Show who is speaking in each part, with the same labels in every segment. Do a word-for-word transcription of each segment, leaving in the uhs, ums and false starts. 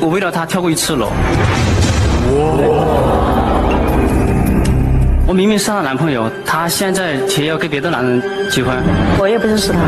Speaker 1: 我为了他跳过一次楼。我明明是她男朋友，她现在却要跟别的男人结婚。
Speaker 2: 我也不认识他。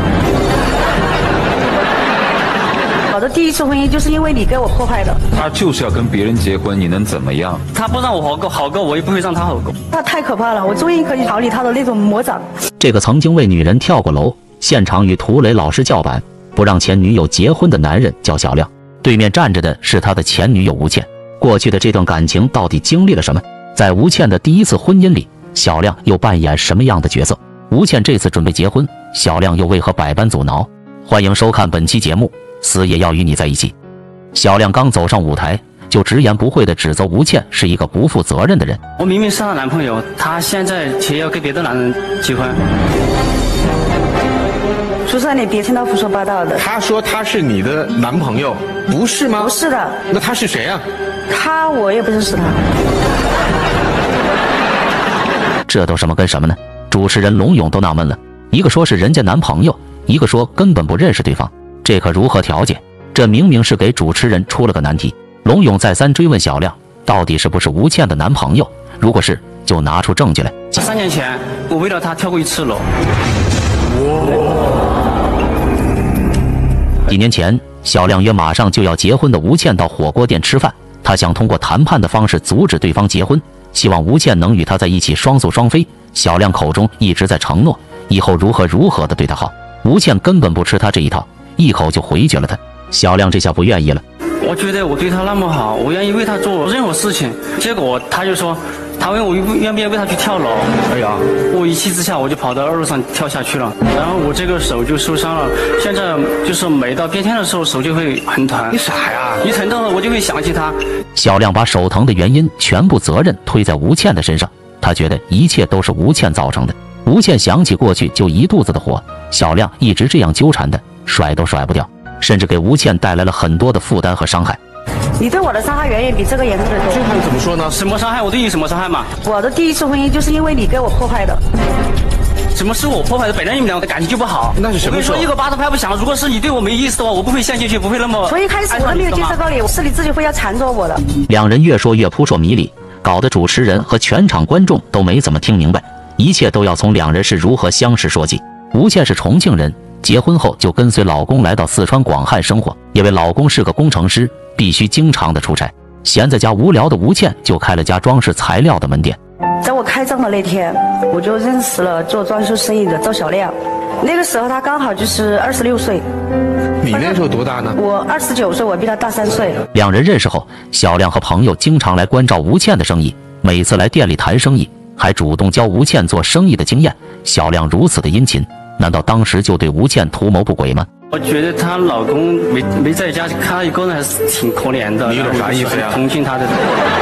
Speaker 2: 我的第一次婚姻就是因为你给我破坏的。
Speaker 3: 他就是要跟别人结婚，你能怎么样？
Speaker 1: 他不让我好过，好过我也不会让他好过。
Speaker 2: 他太可怕了，我终于可以逃离他的那种魔掌。
Speaker 4: 这个曾经为女人跳过楼，现场与涂磊老师叫板，不让前女友结婚的男人叫小亮，对面站着的是他的前女友吴倩。过去的这段感情到底经历了什么？在吴倩的第一次婚姻里，小亮又扮演什么样的角色？吴倩这次准备结婚，小亮又为何百般阻挠？欢迎收看本期节目，死也要与你在一起。小亮刚走上舞台，就直言不讳地指责吴倩是一个不负责任的人。
Speaker 1: 我明明是她男朋友，她现在却要跟别的男人结婚。
Speaker 2: 苏珊，你别听他胡说八道的。
Speaker 5: 他说他是你的男朋友，不是吗？
Speaker 2: 不是的。
Speaker 5: 那他是谁啊？
Speaker 2: 他我也不认识他。
Speaker 4: 这都什么跟什么呢？主持人龙勇都纳闷了，一个说是人家男朋友，一个说根本不认识对方，这可如何调解？这明明是给主持人出了个难题。龙勇再三追问小亮，到底是不是吴倩的男朋友？如果是，就拿出证据来。
Speaker 1: 三年前，我为了他跳过一次楼。
Speaker 4: 几年前，小亮约马上就要结婚的吴倩到火锅店吃饭，他想通过谈判的方式阻止对方结婚，希望吴倩能与他在一起双宿双飞。小亮口中一直在承诺以后如何如何的对他好，吴倩根本不吃他这一套，一口就回绝了他。小亮这下不愿意了，
Speaker 1: 我觉得我对他那么好，我愿意为他做任何事情，结果他就说他问我愿不愿意为他去跳楼。哎呀，我一气之下我就跑到二楼上跳下去了，然后我这个手就受伤了，现在就是每到变天的时候手就会很疼。
Speaker 5: 你傻呀？
Speaker 1: 一疼的话我就会想起他。
Speaker 4: 小亮把手疼的原因全部责任推在吴倩的身上，他觉得一切都是吴倩造成的。吴倩想起过去就一肚子的火，小亮一直这样纠缠的，甩都甩不掉，甚至给吴倩带来了很多的负担和伤害。
Speaker 2: 你对我的伤害远远比这个严重的多。
Speaker 5: 这还怎么说呢？
Speaker 1: 什么伤害？我对你什么伤害嘛？
Speaker 2: 我的第一次婚姻就是因为你给我破坏的。
Speaker 1: 什么是我破坏的？本来你们两个的感情就不好。
Speaker 5: 那是什么时候？
Speaker 1: 我跟你说，一个巴掌拍不响。如果是你对我没意思的话，我不会陷进去，不会那么。
Speaker 2: 从一开始我都没有接受过你，是你自己会要缠着我的。
Speaker 4: 两人越说越扑朔迷离，搞得主持人和全场观众都没怎么听明白，一切都要从两人是如何相识说起。吴倩是重庆人，结婚后就跟随老公来到四川广汉生活，因为老公是个工程师，必须经常的出差。闲在家无聊的吴倩就开了家装饰材料的门店。
Speaker 2: 在我开张的那天，我就认识了做装修生意的赵小亮。那个时候他刚好就是二十六岁。
Speaker 5: 你那时候多大呢？
Speaker 2: 我二十九岁，我比他大三岁。
Speaker 4: 两人认识后，小亮和朋友经常来关照吴倩的生意，每次来店里谈生意，还主动教吴倩做生意的经验。小亮如此的殷勤，难道当时就对吴倩图谋不轨吗？
Speaker 1: 我觉得她老公没没在家，看她一个人还是挺可怜的。
Speaker 5: 你有点啥意思呀？
Speaker 1: 同情她的，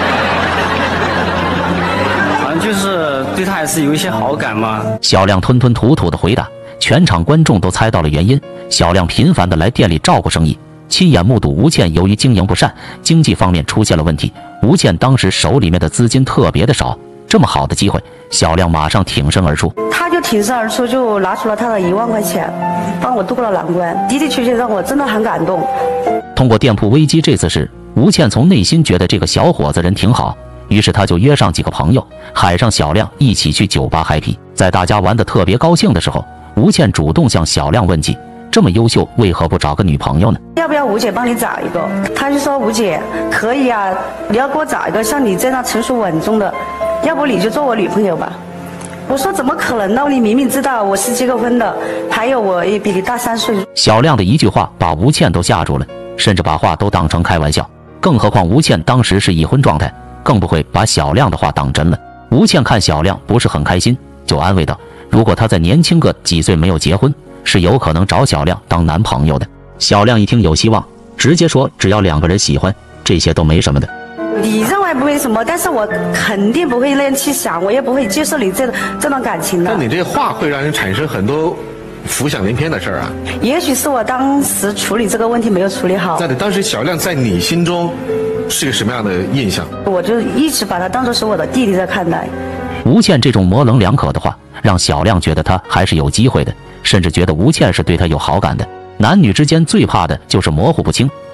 Speaker 1: 好像就是对她还是有一些好感嘛。
Speaker 4: 小亮吞吞吐吐的回答，全场观众都猜到了原因。小亮频繁的来店里照顾生意，亲眼目睹吴倩由于经营不善，经济方面出现了问题。吴倩当时手里面的资金特别的少，这么好的机会，小亮马上挺身而出。
Speaker 2: 他就挺身而出，就拿出了他的一万块钱，帮我渡过了难关，的的确确让我真的很感动。
Speaker 4: 通过店铺危机这次事，吴倩从内心觉得这个小伙子人挺好，于是他就约上几个朋友，喊上小亮一起去酒吧嗨皮。在大家玩得特别高兴的时候，吴倩主动向小亮问起，这么优秀，为何不找个女朋友呢？
Speaker 2: 要不要吴姐帮你找一个？他就说吴姐可以啊，你要给我找一个像你这样成熟稳重的，要不你就做我女朋友吧。我说怎么可能呢？你明明知道我是结过婚的，还有我也比你大三岁。
Speaker 4: 小亮的一句话把吴倩都吓住了，甚至把话都当成开玩笑。更何况吴倩当时是已婚状态，更不会把小亮的话当真了。吴倩看小亮不是很开心，就安慰道，如果他再年轻个几岁没有结婚，是有可能找小亮当男朋友的。小亮一听有希望，直接说只要两个人喜欢，这些都没什么的。
Speaker 2: 你认为不为什么，但是我肯定不会那样去想，我也不会接受你这这段感情的。
Speaker 5: 但你这话会让人产生很多浮想联翩的事儿啊。
Speaker 2: 也许是我当时处理这个问题没有处理好。
Speaker 5: 在当时小亮在你心中是个什么样的印象？
Speaker 2: 我就一直把他当作是我的弟弟在看待。
Speaker 4: 吴倩这种模棱两可的话，让小亮觉得他还是有机会的，甚至觉得吴倩是对他有好感的。男女之间最怕的就是模糊不清，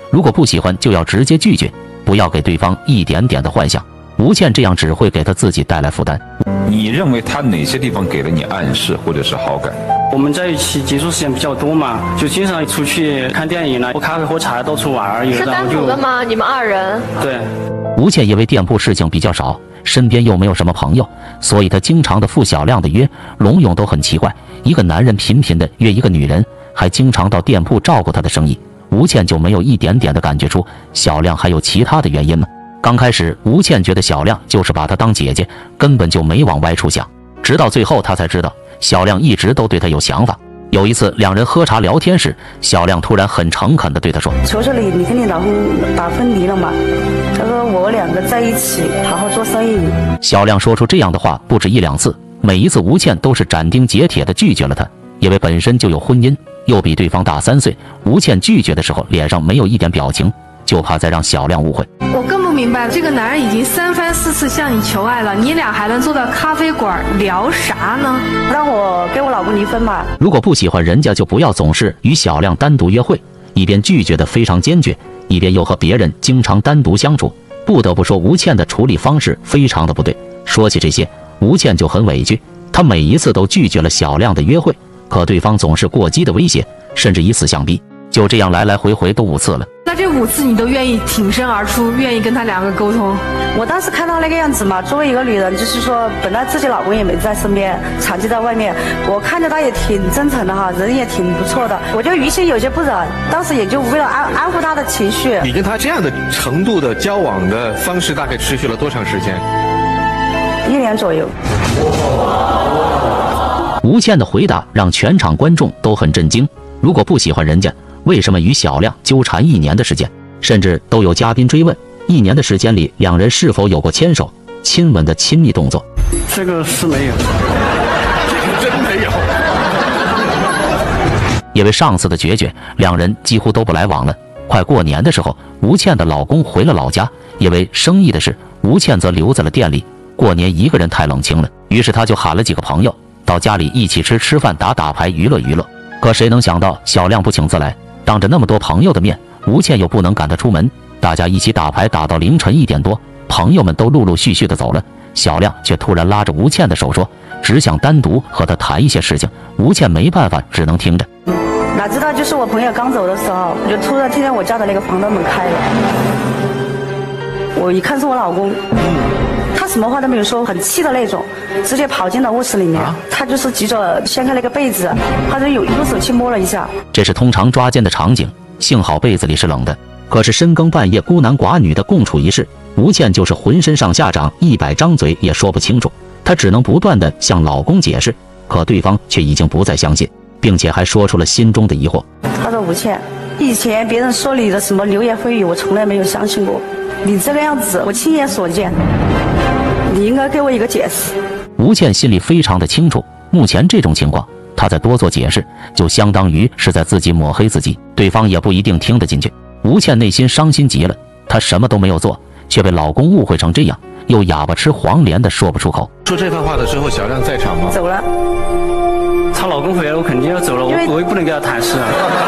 Speaker 4: 如果不喜欢就要直接拒绝，不要给对方一点点的幻想。吴倩这样只会给她自己带来负担。
Speaker 3: 你认为他哪些地方给了你暗示或者是好感？
Speaker 1: 我们在一起接触时间比较多嘛，就经常出去看电影了，喝咖啡喝茶，到处玩。
Speaker 6: 是单独的吗？你们二人？
Speaker 1: 对。
Speaker 4: 吴倩因为店铺事情比较少，身边又没有什么朋友，所以她经常的赴小亮的约，龙勇都很奇怪，一个男人频频的约一个女人，还经常到店铺照顾她的生意，吴倩就没有一点点的感觉出小亮还有其他的原因吗？刚开始吴倩觉得小亮就是把她当姐姐，根本就没往歪处想，直到最后她才知道小亮一直都对她有想法。有一次两人喝茶聊天时，小亮突然很诚恳地对她说：
Speaker 2: 求求你，你跟你老公打分离了嘛？他说我两个在一起好好做生意。
Speaker 4: 小亮说出这样的话不止一两次，每一次吴倩都是斩钉截铁地拒绝了他，因为本身就有婚姻，又比对方大三岁。吴倩拒绝的时候脸上没有一点表情，就怕再让小亮误会。
Speaker 7: 我更不明白，这个男人已经三番四次向你求爱了，你俩还能坐到咖啡馆聊啥呢？
Speaker 2: 让我跟我老公离婚嘛。
Speaker 4: 如果不喜欢人家，就不要总是与小亮单独约会，一边拒绝的非常坚决，一边又和别人经常单独相处。不得不说吴倩的处理方式非常的不对。说起这些，吴倩就很委屈，她每一次都拒绝了小亮的约会，可对方总是过激的威胁，甚至以死相逼，就这样来来回回都五次了。
Speaker 7: 那这五次你都愿意挺身而出，愿意跟他两个沟通？
Speaker 2: 我当时看到那个样子嘛，作为一个女人，就是说本来自己老公也没在身边，长期在外面，我看着他也挺真诚的哈，人也挺不错的，我就于心有些不忍，当时也就为了安安抚他的情绪。
Speaker 5: 你跟他这样的程度的交往的方式大概持续了多长时间？
Speaker 2: 一年左右。
Speaker 4: 吴倩的回答让全场观众都很震惊。如果不喜欢人家，为什么与小亮纠缠一年的时间？甚至都有嘉宾追问，一年的时间里两人是否有过牵手、亲吻的亲密动作？
Speaker 1: 这个是没有，
Speaker 5: 这个真没有。
Speaker 4: 因为上次的决绝，两人几乎都不来往了。快过年的时候，吴倩的老公回了老家，因为生意的事，吴倩则留在了店里。过年一个人太冷清了，于是他就喊了几个朋友到家里一起吃吃饭、打打牌、娱乐娱乐。可谁能想到小亮不请自来，当着那么多朋友的面，吴倩又不能赶他出门，大家一起打牌打到凌晨一点多，朋友们都陆陆续续的走了，小亮却突然拉着吴倩的手说，只想单独和她谈一些事情。吴倩没办法，只能听着。
Speaker 2: 哪知道就是我朋友刚走的时候，我就突然听见我家的那个防盗门开了，我一看是我老公，他什么话都没有说，很气的那种，直接跑进了卧室里面。他就是急着掀开那个被子，他就有用手去摸了一下。
Speaker 4: 这是通常抓奸的场景，幸好被子里是冷的。可是深更半夜孤男寡女的共处一室，吴倩就是浑身上下长一百张嘴也说不清楚，她只能不断的向老公解释，可对方却已经不再相信，并且还说出了心中的疑惑。
Speaker 2: 他说吴倩，以前别人说你的什么流言蜚语，我从来没有相信过，你这个样子我亲眼所见，你应该给我一个解释。
Speaker 4: 吴倩心里非常的清楚，目前这种情况，她再多做解释，就相当于是在自己抹黑自己，对方也不一定听得进去。吴倩内心伤心极了，她什么都没有做，却被老公误会成这样，又哑巴吃黄连的说不出口。
Speaker 5: 说这番话的时候，小亮在场吗？
Speaker 2: 走了。
Speaker 1: 她老公回来，我肯定要走了，我我也不能跟他谈事啊。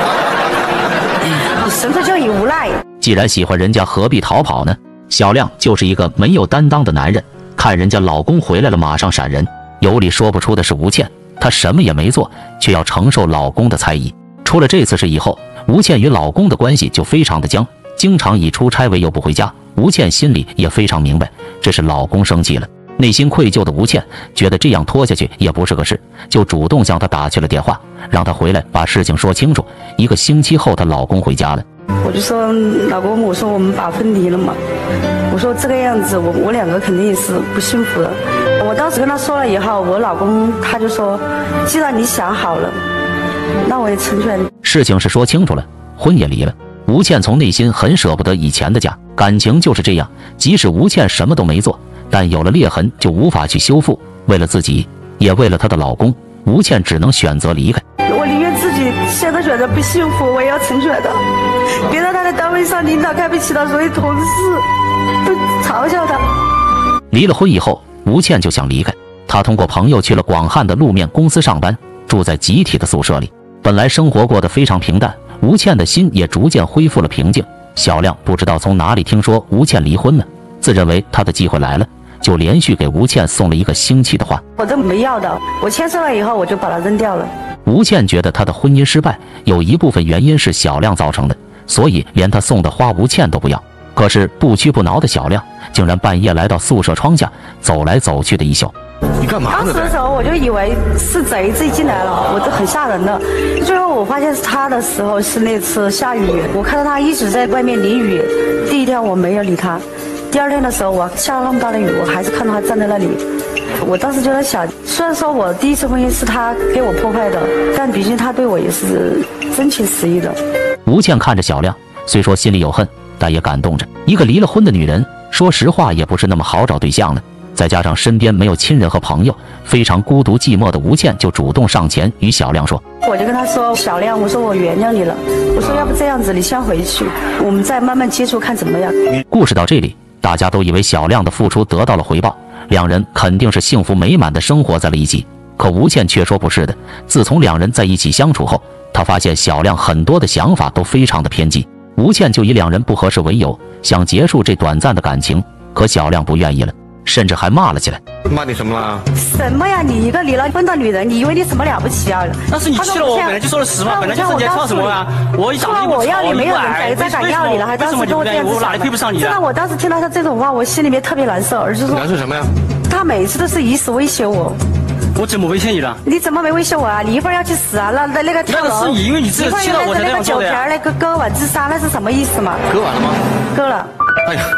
Speaker 2: 你纯粹就以无赖。
Speaker 4: 既然喜欢人家，何必逃跑呢？小亮就是一个没有担当的男人，看人家老公回来了，马上闪人。有理说不出的是吴倩，她什么也没做，却要承受老公的猜疑。出了这次事以后，吴倩与老公的关系就非常的僵，经常以出差为由不回家。吴倩心里也非常明白，这是老公生气了。内心愧疚的吴倩觉得这样拖下去也不是个事，就主动向他打去了电话，让他回来把事情说清楚。一个星期后，她老公回家了。
Speaker 2: 我就说老公，我说我们把分离了嘛，我说这个样子我我两个肯定也是不幸福的。我当时跟他说了以后，我老公他就说，既然你想好了，那我也成全你。
Speaker 4: 事情是说清楚了，婚也离了。吴倩从内心很舍不得以前的家，感情就是这样，即使吴倩什么都没做，但有了裂痕就无法去修复。为了自己，也为了她的老公，吴倩只能选择离开。
Speaker 2: 我宁愿自己现在觉得不幸福，我也要成全的，别让他在单位上领导看不起他，所有同事都嘲笑他。
Speaker 4: 离了婚以后，吴倩就想离开。她通过朋友去了广汉的路面公司上班，住在集体的宿舍里。本来生活过得非常平淡，吴倩的心也逐渐恢复了平静。 小亮不知道从哪里听说吴倩离婚了，自认为她的机会来了，就连续给吴倩送了一个星期的花。
Speaker 2: 我都没要的，我签收了以后我就把它扔掉了。
Speaker 4: 吴倩觉得她的婚姻失败有一部分原因是小亮造成的，所以连她送的花吴倩都不要。可是不屈不挠的小亮竟然半夜来到宿舍窗下走来走去的一宿。
Speaker 5: 你干嘛呢？
Speaker 2: 当时的时候我就以为是贼自己进来了，我都很吓人的。最后我发现是他的时候是那次下雨，我看到他一直在外面淋雨。第一天我没有理他，第二天的时候我下了那么大的雨，我还是看到他站在那里。我当时就在想，虽然说我第一次婚姻是他给我破坏的，但毕竟他对我也是真情实意的。
Speaker 4: 吴倩看着小亮，虽说心里有恨，但也感动着。一个离了婚的女人，说实话也不是那么好找对象了。再加上身边没有亲人和朋友，非常孤独寂寞的吴倩就主动上前与小亮说：“
Speaker 2: 我就跟他说，小亮，我说我原谅你了，我说要不这样子，你先回去，我们再慢慢接触看怎么样。”
Speaker 4: 故事到这里，大家都以为小亮的付出得到了回报，两人肯定是幸福美满的生活在了一起。可吴倩却说不是的，自从两人在一起相处后，她发现小亮很多的想法都非常的偏激。吴倩就以两人不合适为由，想结束这短暂的感情，可小亮不愿意了，甚至还骂了起来。
Speaker 5: 骂你什么了？
Speaker 2: 什么呀？你一个离了婚的女人，你以为你什么了不起啊？
Speaker 1: 那是你气了我，本来就说了实话，本来就是你操什么呀？我一长得
Speaker 2: 我要你，没有人再再敢要你了，还当时跟我这样子讲。
Speaker 1: 我哪里配不上你？
Speaker 2: 真的，我当时听到他这种话，我心里面特别难受，而是说
Speaker 5: 难受什么呀？
Speaker 2: 他每次都是以死威胁我。
Speaker 1: 我怎么威胁你了？
Speaker 2: 你怎么没威胁我啊？你一会儿要去死啊？那那那个跳楼，
Speaker 1: 那个是你，因为你自己气了我才这样做的呀。
Speaker 2: 那个酒瓶那个割腕自杀，那是什么意思嘛？
Speaker 5: 割完了吗？
Speaker 2: 割了。
Speaker 5: 哎呀！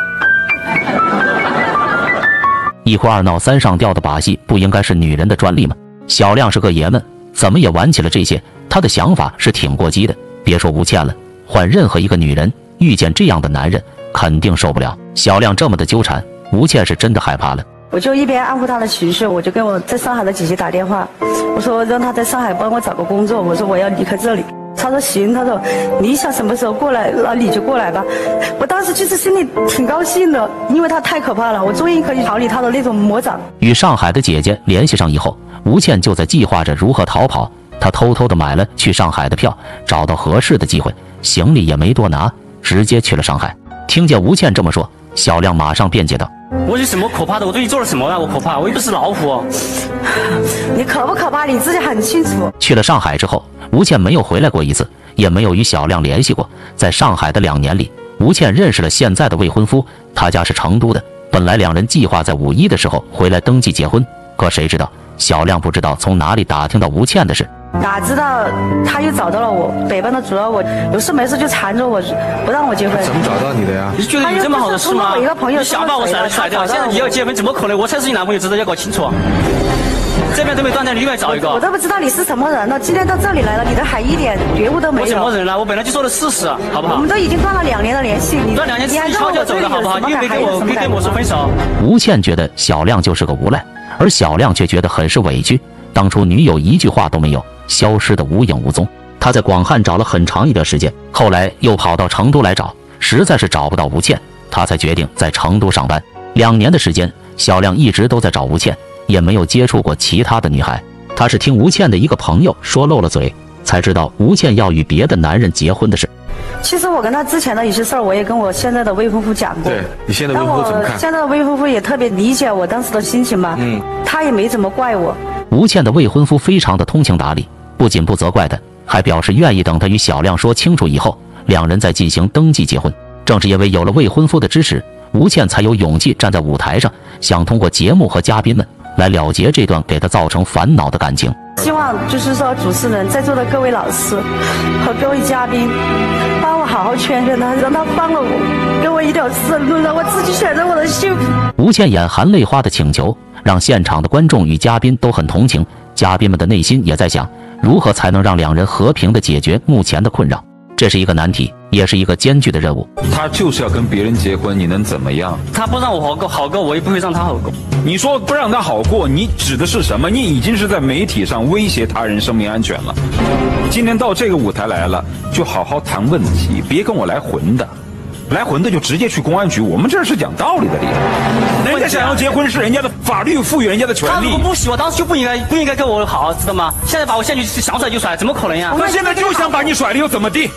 Speaker 4: 一哭二闹三上吊的把戏，不应该是女人的专利吗？小亮是个爷们，怎么也玩起了这些？他的想法是挺过激的。别说吴倩了，换任何一个女人遇见这样的男人，肯定受不了。小亮这么的纠缠，吴倩是真的害怕了。
Speaker 2: 我就一边安抚他的情绪，我就跟我在上海的姐姐打电话，我说让他在上海帮我找个工作，我说我要离开这里。他说行，他说你想什么时候过来，那你就过来吧。我当时其实心里挺高兴的，因为他太可怕了，我终于可以逃离他的那种魔掌。
Speaker 4: 与上海的姐姐联系上以后，吴倩就在计划着如何逃跑。她偷偷的买了去上海的票，找到合适的机会，行李也没多拿，直接去了上海。听见吴倩这么说，小亮马上辩解道：“
Speaker 1: 我有什么可怕的？我对你做了什么啊？我可怕？我又不是老虎。
Speaker 2: 你可不可怕？你自己很清楚。”
Speaker 4: 去了上海之后，吴倩没有回来过一次，也没有与小亮联系过。在上海的两年里，吴倩认识了现在的未婚夫，他家是成都的。本来两人计划在五一的时候回来登记结婚，可谁知道小亮不知道从哪里打听到吴倩的事。
Speaker 2: 哪知道他又找到了我，北方的主要我有事没事就缠着我，不让我结婚。
Speaker 5: 怎么找到你的呀？
Speaker 1: 你觉得有这么好的事吗？
Speaker 2: 我一个朋友
Speaker 1: 你想把我甩甩掉，现在你要结婚，怎么可能？我才是你男朋友，知道要搞清楚。这边都没断掉，另外找一个。
Speaker 2: 我都不知道你是什么人了，今天到这里来了，你都还一点觉悟都没有。
Speaker 1: 我什么人了？我本来就说了事实，好不好？
Speaker 2: 我们都已经断了两年的联系，你
Speaker 1: 断两年自己悄悄走的好不好？你别跟我，别跟我说分手。
Speaker 4: 吴倩觉得小亮就是个无赖，而小亮却觉得很是委屈。当初女友一句话都没有，消失得无影无踪。他在广汉找了很长一段时间，后来又跑到成都来找，实在是找不到吴倩，他才决定在成都上班。两年的时间，小亮一直都在找吴倩，也没有接触过其他的女孩。他是听吴倩的一个朋友说漏了嘴，才知道吴倩要与别的男人结婚的事。
Speaker 2: 其实我跟他之前的一些事儿，我也跟我现在的未婚夫讲过。
Speaker 5: 对，你现在未婚夫怎么看？
Speaker 2: 现在的未婚夫也特别理解我当时的心情嘛，嗯，他也没怎么怪我。
Speaker 4: 吴倩的未婚夫非常的通情达理，不仅不责怪他，还表示愿意等他与小亮说清楚以后，两人再进行登记结婚。正是因为有了未婚夫的支持，吴倩才有勇气站在舞台上，想通过节目和嘉宾们来了结这段给他造成烦恼的感情。
Speaker 2: 希望就是说主持人在座的各位老师和各位嘉宾帮我好好劝劝他，让他放了我，给我一条生路，让我自己选择我的幸福。
Speaker 4: 吴倩眼含泪花的请求让现场的观众与嘉宾都很同情，嘉宾们的内心也在想如何才能让两人和平的解决目前的困扰。这是一个难题，也是一个艰巨的任务。
Speaker 3: 他就是要跟别人结婚，你能怎么样？
Speaker 1: 他不让我好过，好过我也不会让他好过。
Speaker 3: 你说不让他好过，你指的是什么？你已经是在媒体上威胁他人生命安全了。今天到这个舞台来了，就好好谈问题，别跟我来混的。来混的就直接去公安局，我们这是讲道理的地方。人家想要结婚是人家的法律赋予人家的权利。
Speaker 1: 他如果不喜欢，当时就不应该不应该跟我好，知道吗？现在把我下去想甩就甩，怎么可能呀？
Speaker 3: 他现在就想把你甩了，又怎么地？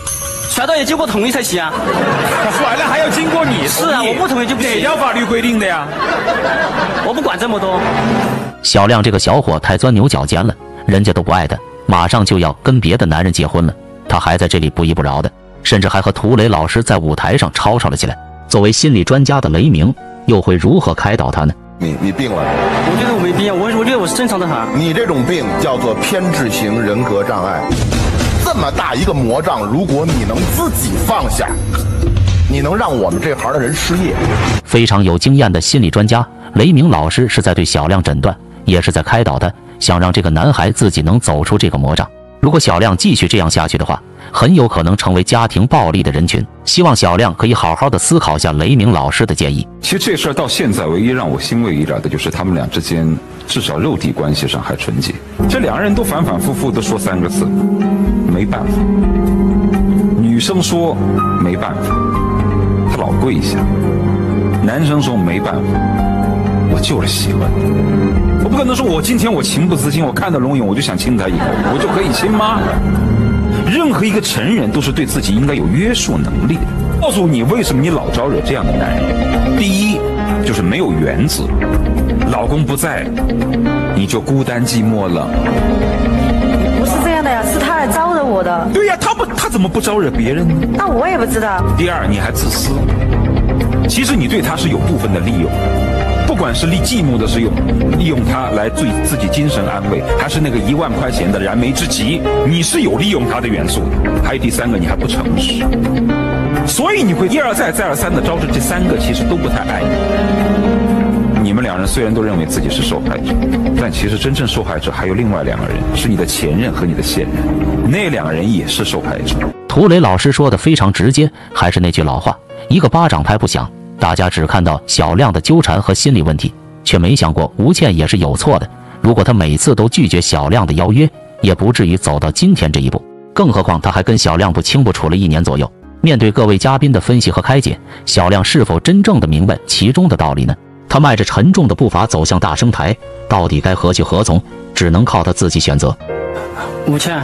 Speaker 1: 甩到也经过同意才行啊。
Speaker 3: 甩了还要经过你？
Speaker 1: 是啊，我不同意就不行。
Speaker 3: 哪条法律规定的呀？
Speaker 1: 我不管这么多。
Speaker 4: 小亮这个小伙太钻牛角尖了，人家都不爱他，马上就要跟别的男人结婚了，他还在这里不依不饶的，甚至还和涂磊老师在舞台上吵吵了起来。作为心理专家的雷鸣，又会如何开导他呢？
Speaker 8: 你你病了？
Speaker 1: 我觉得我没病，我我觉得我是正常的很。
Speaker 8: 你这种病叫做偏执型人格障碍。这么大一个魔障，如果你能自己放下，你能让我们这行的人失业。
Speaker 4: 非常有经验的心理专家雷鸣老师是在对小亮诊断，也是在开导他，想让这个男孩自己能走出这个魔障。如果小亮继续这样下去的话，很有可能成为家庭暴力的人群。希望小亮可以好好的思考下雷鸣老师的建议。
Speaker 3: 其实这事儿到现在唯一让我欣慰一点的就是他们俩之间至少肉体关系上还纯洁。这两个人都反反复复的说三个字，没办法。女生说没办法，她老跪下；男生说没办法，我就是喜欢她。我不可能说我今天我情不自禁，我看到龙影我就想亲她一口，我就可以亲吗？任何一个成人都是对自己应该有约束能力的。告诉你为什么你老招惹这样的男人。第一，就是没有原则，老公不在，你就孤单寂寞了。
Speaker 2: 不是这样的呀，是他来招惹我的。
Speaker 3: 对呀，他不，他怎么不招惹别人呢？
Speaker 2: 那我也不知道。
Speaker 3: 第二，你还自私。其实你对他是有部分的利用。不管是利寂寞的是用利用它来对自己精神安慰，还是那个一万块钱的燃眉之急，你是有利用它的元素的。还有第三个，你还不诚实，所以你会一而再再而三的招致这三个其实都不太爱你。你们两人虽然都认为自己是受害者，但其实真正受害者还有另外两个人，是你的前任和你的现任，那两个人也是受害者。
Speaker 4: 涂磊老师说的非常直接，还是那句老话，一个巴掌拍不响。大家只看到小亮的纠缠和心理问题，却没想过吴倩也是有错的。如果他每次都拒绝小亮的邀约，也不至于走到今天这一步。更何况他还跟小亮不清不楚了一年左右。面对各位嘉宾的分析和开解，小亮是否真正的明白其中的道理呢？他迈着沉重的步伐走向大声台，到底该何去何从，只能靠他自己选择。
Speaker 1: 吴倩，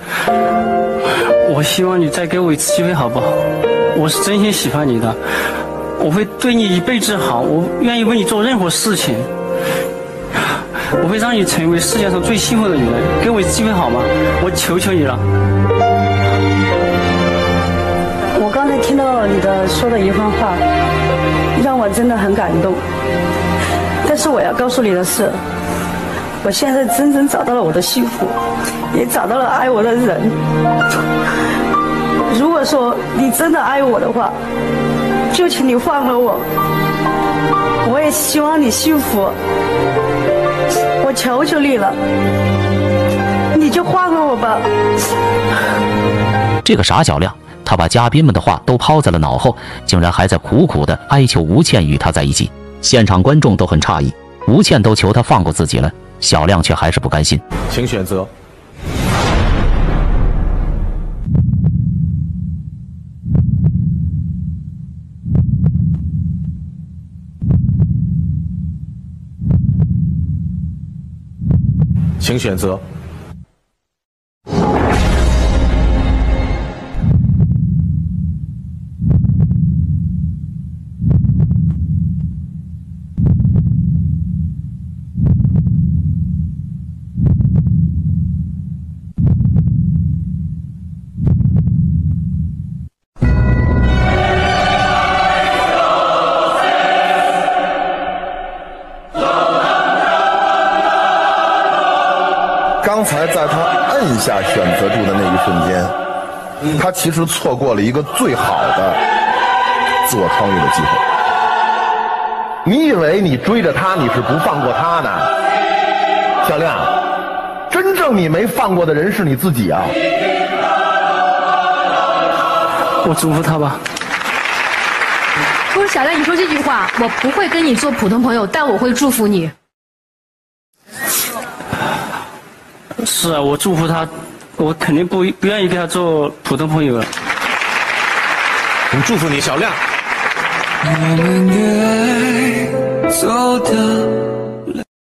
Speaker 1: 我希望你再给我一次机会好不好？我是真心喜欢你的，我会对你一辈子好，我愿意为你做任何事情，我会让你成为世界上最幸福的女人。给我一次机会好吗？我求求你了。
Speaker 2: 我刚才听到你的说的一番话，让我真的很感动。但是我要告诉你的是，我现在真正找到了我的幸福，也找到了爱我的人。如果说你真的爱我的话，就请你放了我，我也希望你幸福，我求求你了，你就放了我吧。
Speaker 4: 这个傻小亮，他把嘉宾们的话都抛在了脑后，竟然还在苦苦的哀求吴倩与他在一起。现场观众都很诧异，吴倩都求他放过自己了，小亮却还是不甘心。
Speaker 8: 请选择。请选择。刚才在他摁下选择度的那一瞬间，他其实错过了一个最好的自我超越的机会。你以为你追着他，你是不放过他呢？小亮，真正你没放过的人是你自己啊！
Speaker 1: 我祝福他吧。
Speaker 6: 不是小亮，你说这句话，我不会跟你做普通朋友，但我会祝福你。
Speaker 1: 是啊，我祝福他，我肯定不不愿意跟他做普通朋友了。
Speaker 5: 我们祝福你，小亮。
Speaker 9: 我们的爱走得